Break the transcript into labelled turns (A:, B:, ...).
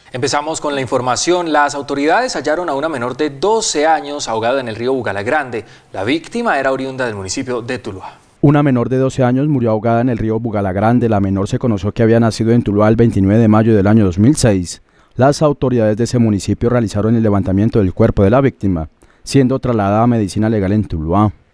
A: Empezamos con la información. Las autoridades hallaron a una menor de 12 años ahogada en el río Bugalagrande. La víctima era oriunda del municipio de Tuluá.
B: Una menor de 12 años murió ahogada en el río Bugalagrande. La menor se conoció que había nacido en Tuluá el 29 de mayo del año 2006. Las autoridades de ese municipio realizaron el levantamiento del cuerpo de la víctima, siendo trasladada a medicina legal en Tuluá.